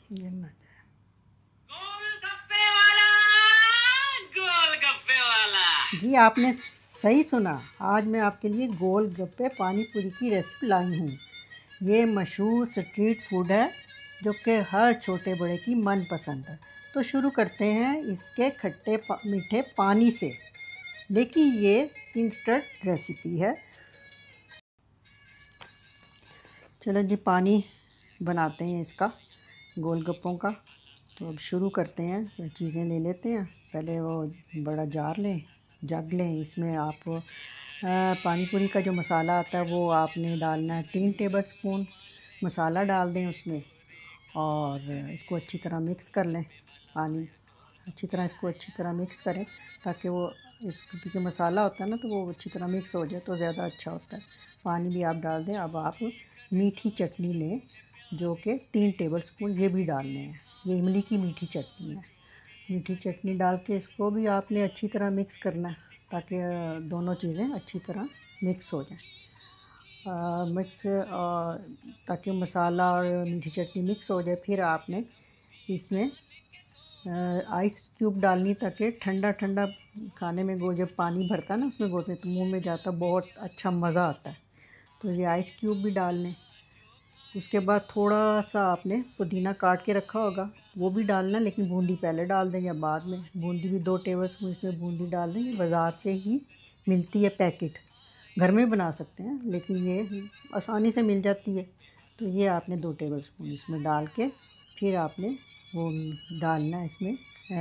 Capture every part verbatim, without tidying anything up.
गिर ना जाए। गोलगप्पे वाला, गोलगप्पे वाला। जी आपने सही सुना। आज मैं आपके लिए गोलगप्पे पानी पूरी की रेसिपी लाई हूँ। ये मशहूर स्ट्रीट फूड है जो कि हर छोटे बड़े की मनपसंद है। तो शुरू करते हैं इसके खट्टे पा, मीठे पानी से। लेकिन ये इंस्टेंट रेसिपी है। चलो जी पानी बनाते हैं इसका गोलगप्पों का। तो अब शुरू करते हैं। चीज़ें ले लेते हैं। पहले वो बड़ा जार लें, जग लें। इसमें आप पानी पूरी का जो मसाला आता है वो आपने डालना है। तीन टेबल स्पून मसाला डाल दें उसमें और इसको अच्छी तरह मिक्स कर लें। पानी अच्छी तरह इसको अच्छी तरह मिक्स करें ताकि वो इस क्योंकि मसाला होता है ना तो वो अच्छी तरह मिक्स हो जाए तो ज़्यादा अच्छा होता है। पानी भी आप डाल दें। अब आप मीठी चटनी लें जो कि तीन टेबल स्पून ये भी डालने हैं। ये इमली की मीठी चटनी है। मीठी चटनी डाल के इसको भी आपने अच्छी तरह मिक्स करना है ताकि दोनों चीज़ें अच्छी तरह मिक्स हो जाएं। मिक्स ताकि मसाला और मीठी चटनी मिक्स हो जाए। फिर आपने इसमें आइस क्यूब डालनी ताकि ठंडा ठंडा खाने में गो जब पानी भरता है ना उसमें गोते तो मुंह में जाता बहुत अच्छा मज़ा आता है। तो ये आइस क्यूब भी डाल लें। उसके बाद थोड़ा सा आपने पुदीना काट के रखा होगा वो भी डालना, लेकिन बूंदी पहले डाल दें या बाद में। बूंदी भी दो टेबल स्पून इसमें बूंदी डाल दें। बाज़ार से ही मिलती है पैकेट, घर में बना सकते हैं लेकिन ये आसानी से मिल जाती है। तो ये आपने दो टेबल स्पून इसमें डाल के फिर आपने वो डालना है इसमें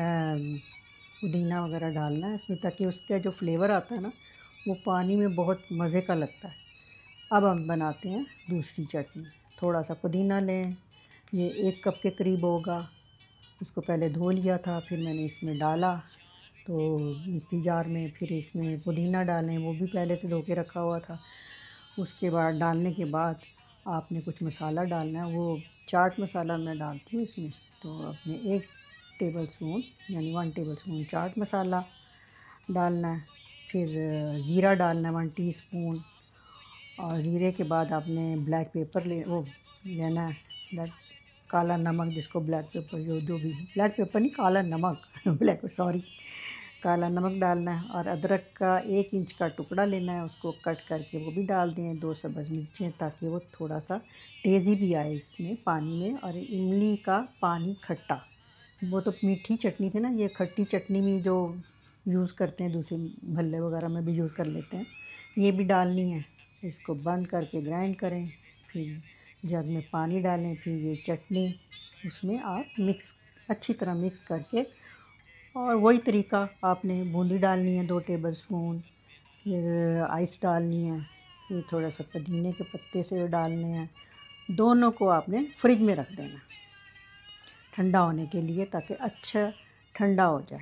पुदीना वगैरह डालना है इसमें ताकि उसका जो फ्लेवर आता है ना वो पानी में बहुत मज़े का लगता है। अब हम बनाते हैं दूसरी चटनी। थोड़ा सा पुदीना लें, ये एक कप के करीब होगा। उसको पहले धो लिया था फिर मैंने इसमें डाला तो मिक्सी जार में। फिर इसमें पुदीना डालें, वो भी पहले से धो के रखा हुआ था। उसके बाद डालने के बाद आपने कुछ मसाला डालना है। वो चाट मसाला मैं डालती हूँ इसमें। तो आपने एक टेबल स्पून यानी वन टेबल स्पून चाट मसाला डालना है। फिर ज़ीरा डालना है वन टीस्पून। और ज़ीरे के बाद आपने ब्लैक पेपर ले वो लेना है, ब्लैक काला नमक जिसको ब्लैक पेपर जो जो भी ब्लैक पेपर नहीं काला नमक ब्लैक सॉरी काला नमक डालना है। और अदरक का एक इंच का टुकड़ा लेना है, उसको कट करके वो भी डाल दें। दो सब्ज़ मिर्चें ताकि वो थोड़ा सा तेज़ी भी आए इसमें पानी में। और इमली का पानी खट्टा, वो तो मीठी चटनी थी ना, ये खट्टी चटनी में जो यूज़ करते हैं दूसरे भल्ले वगैरह में भी यूज़ कर लेते हैं, ये भी डालनी है। इसको बंद करके ग्राइंड करें। फिर जग में पानी डालें। फिर ये चटनी उसमें आप मिक्स अच्छी तरह मिक्स करके और वही तरीका आपने बूंदी डालनी है दो टेबल स्पून। फिर आइस डालनी है। फिर थोड़ा सा पुदीने के पत्ते से डालने हैं। दोनों को आपने फ्रिज में रख देना ठंडा होने के लिए ताकि अच्छा ठंडा हो जाए।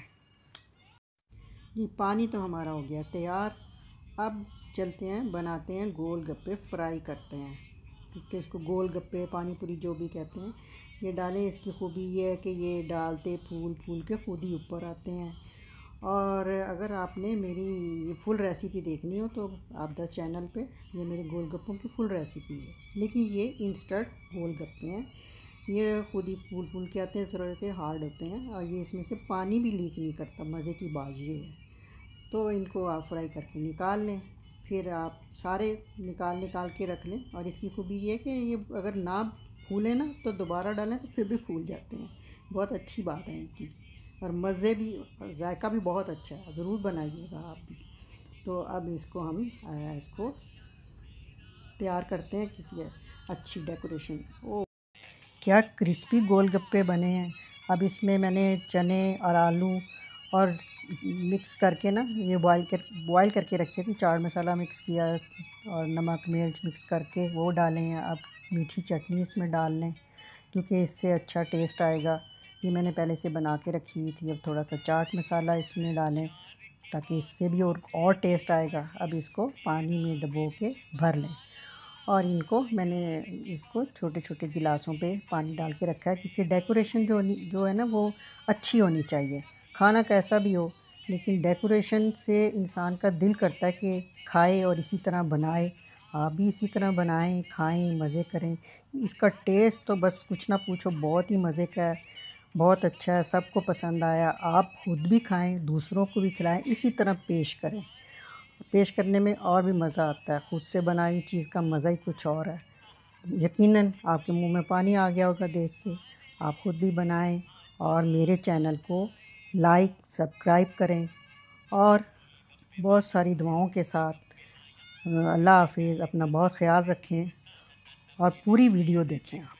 ये पानी तो हमारा हो गया तैयार। अब चलते हैं बनाते हैं गोलगप्पे फ्राई करते हैं। तो इसको गोलगप्पे पानी पूरी जो भी कहते हैं ये डालें। इसकी खूबी ये है कि ये डालते फूल फूल के खुद ही ऊपर आते हैं। और अगर आपने मेरी फुल रेसिपी देखनी हो तो आप द चैनल पे ये मेरे गोलगप्पों की फुल रेसिपी है। लेकिन ये इंस्टेंट गोलगप्पे हैं, ये खुद ही फूल फूल के आते हैं, थोड़े से हार्ड होते हैं और ये इसमें से पानी भी लीक नहीं करता। मज़े की बात ये है। तो इनको आप फ्राई करके निकाल लें। फिर आप सारे निकाल निकाल के रख लें। और इसकी खूबी ये है कि ये अगर ना फूले ना तो दोबारा डालें तो फिर भी फूल जाते हैं। बहुत अच्छी बात है इनकी। और मज़े भी और जायका भी बहुत अच्छा है, ज़रूर बनाइएगा आप भी। तो अब इसको हम इसको तैयार करते हैं किसी अच्छी डेकोरेशन। ओ क्या क्रिस्पी गोलगप्पे बने हैं। अब इसमें मैंने चने और आलू और मिक्स करके ना ये बॉईल कर बॉईल करके रखे थे। चाट मसाला मिक्स किया और नमक मिर्च मिक्स करके वो डाले हैं। अब मीठी चटनी इसमें डाल लें क्योंकि इससे अच्छा टेस्ट आएगा। ये मैंने पहले से बना के रखी हुई थी। अब थोड़ा सा चाट मसाला इसमें डालें ताकि इससे भी और और टेस्ट आएगा। अब इसको पानी में डुबो के भर लें। और इनको मैंने इसको छोटे छोटे गिलासों पे पानी डाल के रखा है क्योंकि डेकोरेशन जो जो है ना वो अच्छी होनी चाहिए। खाना कैसा भी हो लेकिन डेकोरेशन से इंसान का दिल करता है कि खाए और इसी तरह बनाए। आप भी इसी तरह बनाएं, खाएं, मज़े करें। इसका टेस्ट तो बस कुछ ना पूछो, बहुत ही मज़े का है, बहुत अच्छा है, सबको पसंद आया। आप खुद भी खाएं, दूसरों को भी खिलाएं, इसी तरह पेश करें। पेश करने में और भी मज़ा आता है, खुद से बनाई हुई चीज़ का मज़ा ही कुछ और है। यकीनन आपके मुंह में पानी आ गया होगा देख के। आप खुद भी बनाएं और मेरे चैनल को लाइक सब्सक्राइब करें और बहुत सारी दुआओं के साथ अल्लाह हाफिज़। अपना बहुत ख्याल रखें और पूरी वीडियो देखें आप।